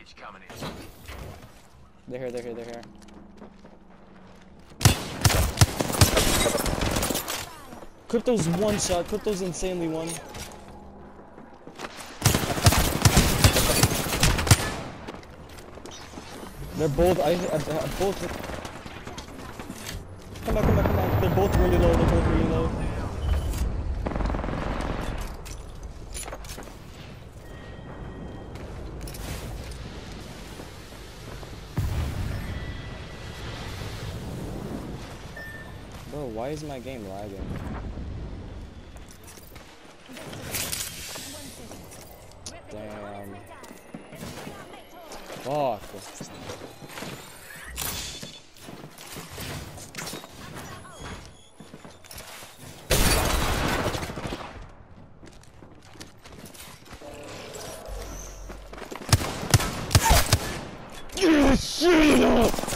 They're here, they're here, they're here. Crypto's one shot. Crypto's insanely one. They're both. Both. Come back, come back, come back. They're both really low. They're both really low. Bro, why is my game lagging? Damn. Fuck. Shut up!